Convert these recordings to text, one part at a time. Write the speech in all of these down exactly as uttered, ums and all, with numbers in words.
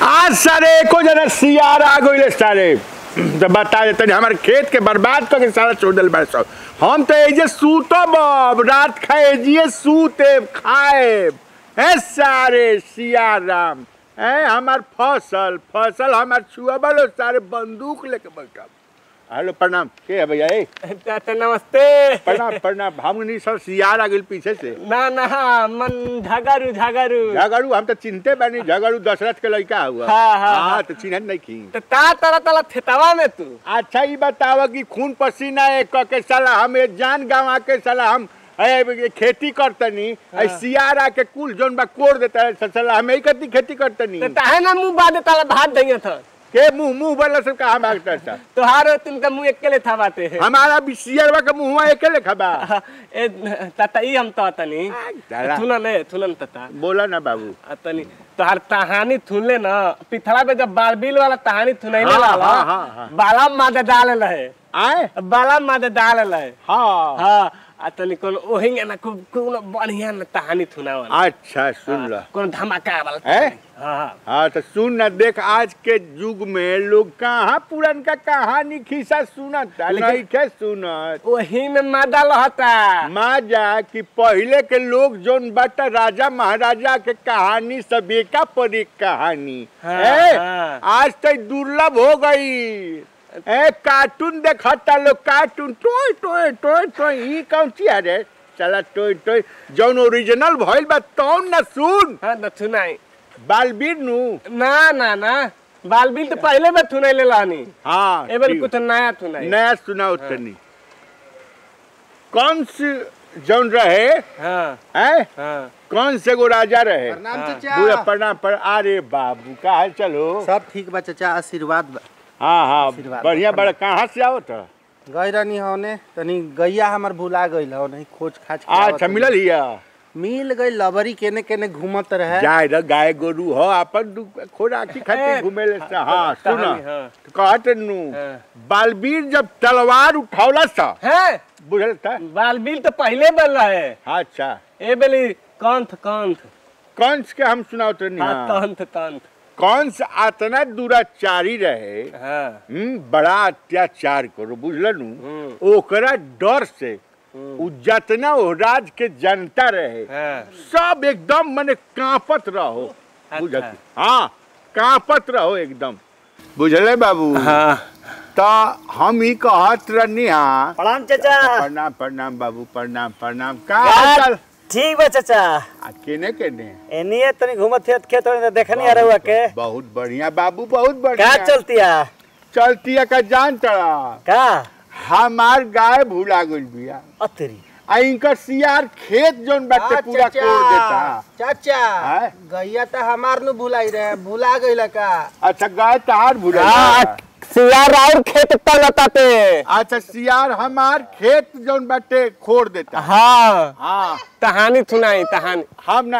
आज सारे एको जना सियार आ गइले सारे तो बता देते हमारे खेत के बर्बाद करके सारा छोड़ दिल बड़े सब। हम तो एजे सूतब रात खाए जिए सूते खाए है सारे सियार राम है हमार फसल फसल हमार छुआबल सारे बंदूक लेके बैठब। हेलो प्रणाम के है भैया नमस्ते प्रणाम प्रणाम हमनी सब सियार आ गइल पीछे से ना ना मन झगड़ू झगड़ू झगड़ू हम तो चिंते बानी झगड़ू दशरथ के लड़का हुआ हाँ हाँ हाँ तो चिन्हत नहीं की तो ता तला तला थेतवा में तू अच्छा ये बतावा कि खून पसीना एक के साला हम जान गंवा के साला हम ए, खेती करतनी हाँ। सियार आके कुल जोन बा कोड़ देता है साला हम ही करती खेती करतनी तो ताहे ना मुंह बादे ताला भात दइया था के मुंह मुंह वाला सब कहां मांगता था तोहार तुमका मुंह अकेले था बाते है हमारा भी सियारवा का मुंहवा अकेले खबा ए तता ई हम तो तनी थुना ले थुनन तता बोला ना बाबू तनी तोहार कहानी थुनले ना पिथड़ा पे जब बालबिल वाला कहानी थुनैले हाँ, वाला हाँ, हाँ, हाँ। बाला मादे डाल रहे आए बाला मादे डाल रहे हां हां आ तनी कोन ओहिंगे ना खूब कोन बढ़िया ना कहानी थुनावल अच्छा सुन ला कोन धमाका वाला है हां हाँ तो सुन ना देख आज के युग में लोग कहाँ पुरान का कहानी खिस्सा सुनता नहीं के सुनत वही में मादा लहता माजा कि पहले के लोग जोन बाटा राजा महाराजा के कहानी सब एका पर एक कहानी हाँ, ए, हाँ। आज तो दुर्लभ हो गई ए कार्टून देखता लोग कार्टून टोय टोय टोय टोय ई कौन सी है चला टोय टोय जौन ओरिजिनल भइल बा तौन ना सुन हां न थुनाई बालबीर नु ना ना ना बालबिल तो पहले में थुनैले लानी हाँ एबर कुछ नया थुनाई नया सुनाओ तनी कौन से जौन रहे हां हैं हां कौन से गो राजा रहे प्रणाम चाचा बुआ प्रणाम पर अरे बाबू का हाल चलो सब ठीक बा चाचा आशीर्वाद बा हाँ हाँ आशीर्वाद। बढ़िया बड़ा कहाँ से आओ था गई रहनी होने तनी गैया हमर भुला गइल हो नहीं खोज खाज के आवत अच्छा रही। मिलल हिया मिल गई लबरी केने केने घूमत रहे जाए रे गाय गोरू हो अपन दु- खोराकी खातिर घूमे ले सा हाँ सुना हां तो कहत नु हाँ। बालबीर जब तलवार उठावला सा है बुझल था बालबिल तो पहले बन रहे अच्छा ए बेली कंथ कंथ कंस के हम सुनाओ तो नहीं हां हाँ। कंथ कंथ कंस आतना दुराचारी रहे हां हम्म बड़ा अत्याचार करो बुझलनु हम्म। ओकरा डर से उ जतना ओ राज के जनता रहे हां सब एकदम मने कांपत रहो बुझत अच्छा। हाँ कांपत रहो एकदम बुझले बाबू हां तो हम ही कहत रहनी हाँ प्रणाम चाचा प्रणाम प्रणाम बाबू प्रणाम प्रणाम का का- हाल चाल? ठीक बा चाचा आ केने केने एनिए तनी घूमत थे खेत में देखनी आ रहुआ के बहुत बढ़िया बाबू बहुत का बढ़िया चलतिया चलती है का जान तड़ा का हमार गाय भूला गइल बिया अतरी आ इनकर सियार खेत जोन बाटे हाँ, पूरा चाचा। कोड़ देता चाचा हैं? गैया तो हमार नु भुलाई रहे भुला गइल का अच्छा गाय तहार भूला हां सियार और खेत तलताते अच्छा सियार हमार खेत जोन बाटे खोड़ देता हां हाँ कहानी सुनाई कहानी हम ना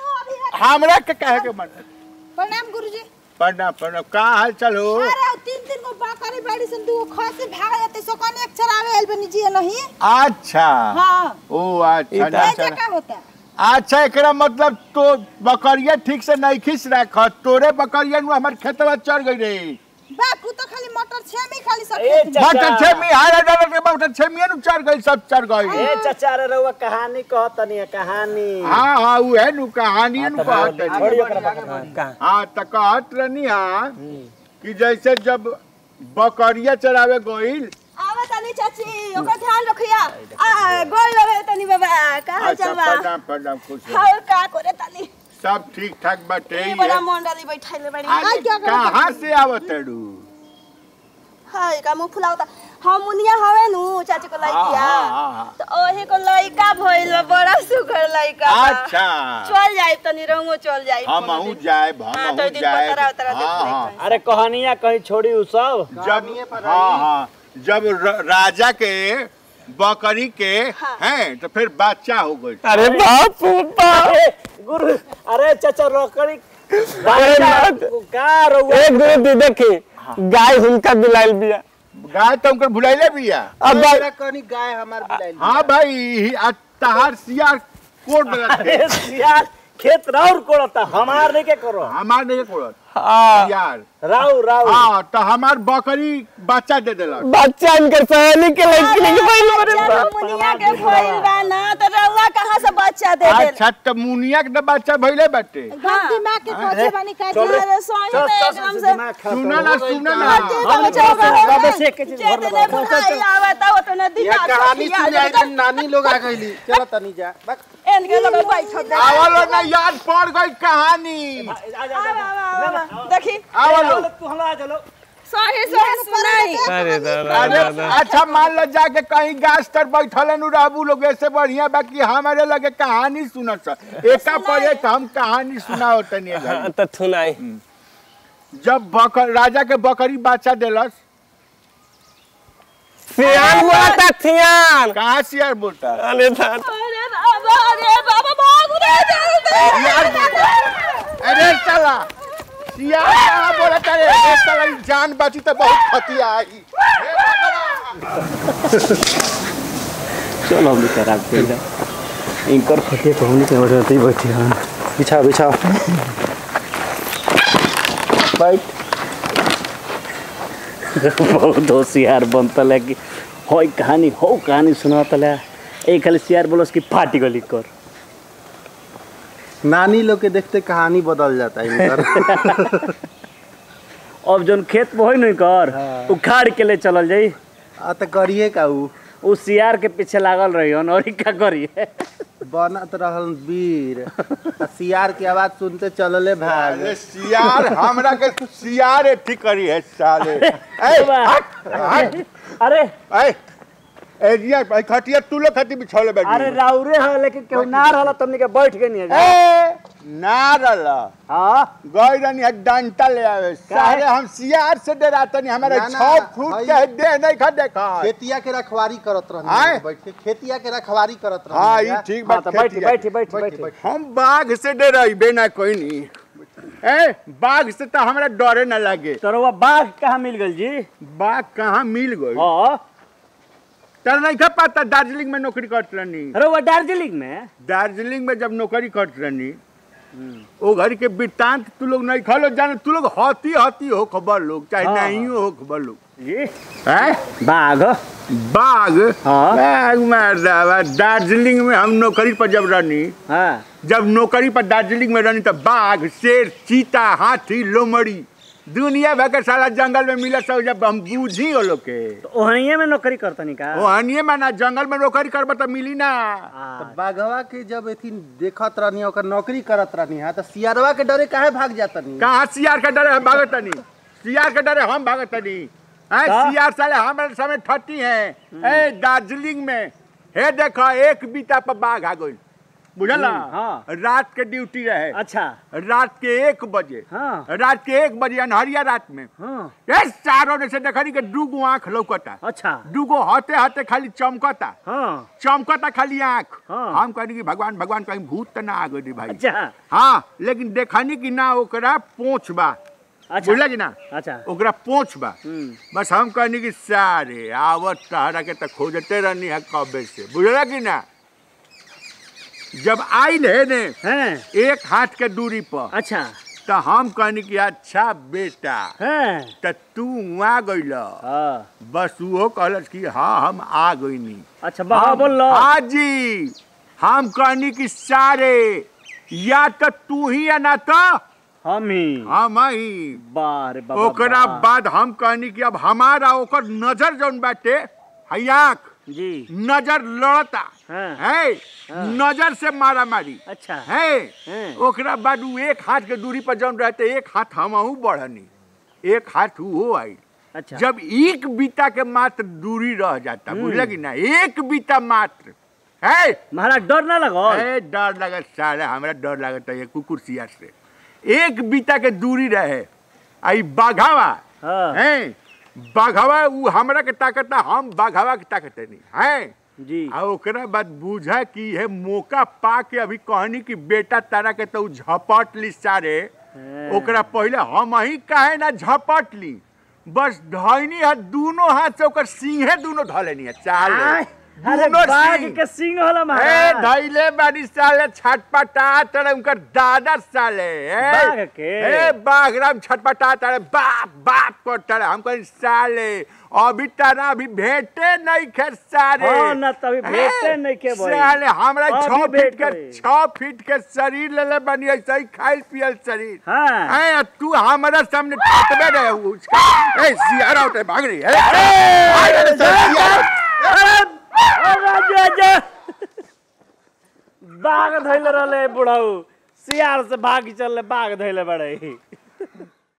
हमरा के कहे के मन प्रणाम गुरुजी। प्रणाम प्रणाम का हाल चाल हो अरे तीन तीन को बकरी बड़ी सन दू खसी भाग जाते सो कने एक चरावे एल बनी जी नहीं। अच्छा हां ओ अच्छा इधर- ये अच्छा क्या होता है? अच्छा एकरा मतलब तो बकरिया ठीक से नहीं खींच रख तोरे बकरिया नु हमर खेतवा चढ़ गई रे बाकू तो खाली मटर छेमी खाली सब ए खेत में। चाचा मटर छे मी हारा डाल के मटर छे मी नु चढ़ गई सब चढ़ गई ए चाचा रे रहुआ कहानी कहतनी है कहानी हाँ हाँ वो है नु कहानी नु कहत है छोड़ी ओकरा बात। कहां हाँ तो कहत रहनी हाँ कि जैसे जब बकरिया चरावे गइल आवा तनी चाची ओकर ध्यान रखिया आ गोल लगे तनी बाबा का हाल अच्छा चाल बा प्रणाम प्रणाम खुश रहो। और का करे तनी सब ठीक ठाक बाटे ये ये। बड़ा मंडली बैठाइले बड़ी आ क्या करे कहाँ से आवत रू हाय का मुंह फुलावता हम मुनिया हवे नु चाची को लइकिया हाँ, हाँ, हाँ। तो ओहे को लइका भइल बा, बड़ा सुघर लइका बा। अच्छा चल जाई तनी रंगो चल जाई हम कोनो आहू दिन। जाए हाँ, हम तो आहू दिन जाए पतरा उतरा देख हाँ, ले हाँ। कहीं। अरे कहानियां कहीं छोड़ी उ सब जब हाँ हाँ जब र- राजा के बकरी के हाँ। हैं तो फिर बच्चा हो गई अरे बाप रे बाप अरे गुरु अरे चाचा रोकड़ी अरे बाप। का रहुआ एक गुरु देखी गाय हुनका बिलाइल बिया गाय तो उनकर भुलाइले बिया अब मेरा कनी गाय हमार बुलाई हाँ भाई आ तहार सियार कोट अरे यार खेत राउर कोड़ता हमार नहीं के करो हमार नहीं कोड़त हाँ यार राउ राउ हाँ तो हमार बकरी बच्चा दे देलक। बच्चा इनकर सहेली के लड़की के भइल बरे अच्छा, मुनिया के भइल बा ना तो रउआ कहां से बच्चा दे दे। अच्छा तो मुनिया के बच्चा भइले बाटे। हम दिमाग के कोचे बनी काट रे सोई में एकदम से सुना ना सुना ना हम कब से के चीज जे दे बुझाई आवता वो तो न ये दिमाग कहानी सुन आई नानी लोग आ गईली चलो तनी जा बक एन के लोग बैठ दे। आवलो ना याद पड़ गई कहानी। देखी आवलो तू हमरा चलो सही सही सुनाई। अरे अरे अच्छा मान लो जाके कहीं गाछ तर बैठल नु रहबू लोग ऐसे बढ़िया बाकी हमारे लगे कहानी सुनत एका पर एक हम कहानी सुनाओ तनी घर। तो थुनाई जब बकर राजा के बकरी बच्चा देलस सियान बोला था सियान कहाँ सियार बोलता अरे था अरे बाबा अरे बाबा भाग रे यार अरे चला सियार कहाँ बोला करे ए चला जान बची तो बहुत खतिया आई। चलो बेचारा पेला इनकर खटिया पहुंच के रहते ही बैठे हैं। बिछाओ बिछाओ बैठ। बहुत होशियार बनता है कि हो कहानी हो कहानी सुनाता है एक खाली सियार बोलस की फाटी गली कर। नानी लोग के देखते कहानी बदल जाता है इनकर। अब जोन खेत में होई नहीं कर उखाड़ के ले चलल जाई आ त करिए का उ उ सियार के पीछे लागल रही हन और का करिए बनत रहल वीर आ सियार की आवाज सुनते चलले भाग। अरे सियार हमरा के सियार ठीक करी है साले। ए हट हट अरे ए एजिया भाई खटिया तू लोग खटी बिछौले बैठ। अरे राउरे है लेकिन केहू ना रहला तुमने के बैठ के नहीं ए ना रला हां गई रानी है डंटा ले आवे सारे हम सियार से डरातनी हमारे ना, ना, छह फुट भाई। के दे नहीं खा देखा। खेतिया के रखवारी करत आए? रहनी बैठ के खेतिया के रखवारी करत रहनी। हाँ ये ठीक बात तो बैठ खेतिया। बैठ बैठ बैठ हम बाघ से डराई बेना कोई नहीं। ए बाघ से तो हमरा डरे न लगे। तोरवा बाघ कहाँ मिल गल जी? बाघ कहाँ मिल गई हां तर नहीं खा पाता दार्जिलिंग में नौकरी करत रहनी। अरे वो दार्जिलिंग में दार्जिलिंग में जब नौकरी करत रहनी वो घर के वृत्तांत तू लोग नहीं खा लो जाने तू लोग हती हती हो खबर लोग चाहे हाँ। नहीं हो खबर लोग जी हैं बाघ बाघ हाँ। बाघ मार दावा दार्जिलिंग में हम नौकरी पर जब रहनी हां जब नौकरी पर दार्जिलिंग में रहनी तो बाघ शेर चीता हाथी लोमड़ी दुनिया भर के साला जंगल में मिला सब जब हम बूझी हो लोग के तो ओहनिये में नौकरी करतनी का वो हनिए में ना जंगल में नौकरी करब तो मिली ना। तो बाघवा के जब एथी देखत रहनी ओकर नौकरी करत रहनी हां तो सियारवा के डरे काहे भाग जातनी? कहाँ सियार के डरे हम भागतनी सियार के डरे हम भागतनी हैं सियार साले हमारे समय ठट्टी हैं ए दार्जिलिंग में हे देखो एक बीता पर बाघ आ गई बुझला हाँ। रात के ड्यूटी रहे अच्छा रात के एक बजे हाँ। रात के एक बजे अनहरिया रात में हां ए चारों ने से देखनी के दूगो आंख लौकता अच्छा दूगो हते हते खाली चमकता हां चमकता खाली आंख हाँ। हम कहनी कि भगवान भगवान कहीं भूत तो ना आ गई भाई अच्छा हाँ लेकिन देखनी कि ना ओकरा पोंछ बा अच्छा बुझला कि ना अच्छा ओकरा पोंछ बा हम्म बस हम कहनी कि सारे आवत तहरा के त खोजते रहनी है कबे से बुझला कि ना जब आइल है ने हैं एक हाथ के दूरी पर अच्छा तो हम कहनी कि अच्छा बेटा हैं त तू वहाँ गइल हां बस वो कहलस कि हाँ हम आ गईनी अच्छा बाबा बोल लो हाँ जी हम कहनी कि सारे या तो तू ही या ना तो हम ही हम ही बारे बाबा ओकरा बा। बाद हम कहनी कि अब हमारा ओकर नजर जौन बाटे है आँख जी नजर लड़ता हाँ। है नजर से मारा मारी अच्छा है हाँ। ओकरा बाद उ एक हाथ के दूरी पर जौन रहते एक हाथ हमहू बढ़नी एक हाथ वो आई अच्छा जब एक बीता के मात्र दूरी रह जाता बुझल कि ना एक बीता मात्र है महाराज डर ना लगो ए डर लगत सारा हमरा डर लगत है कुकुर सियार से एक बीता के दूरी रहे आई बाघावा हाँ। हैं बाघावा उ हमरा के ताकत हम बाघावा के ताकत नहीं हैं जी आ ओकरा बाद बुझा कि है मौका पा के अभी कहनी कि बेटा तारा के तो झपट ली सारे हाँ। ओकरा पहले हम ही काहे ना झपट ली बस धैनी है दोनों हाथ से ओकर सिंहे दोनों धलेनी है चाल अरे दोनों बाघ सिंह। के सिंह होला ए महाराज धैले बाड़ी साले छटपटा तड़े उनकर दादा साले ए बाघ के? ए बाघराम छटपटा तड़े बाप बाप को तड़े हमको साले अभी तना अभी भेटे नहीं खे सारे हाँ ना तभी भेटे नहीं के भाई साले हमरा अभी छह फीट भेट के गए। छह फीट के शरीर ले ले बनी ऐसे ही खाइल पियल शरीर हाँ ए तू हमारा सामने टटबे रहे उसका ए सियारा उठे भाग रही है बाघ धैले रहले बुढ़ाऊ सियार से भाग चलले बाघ धैले बड़े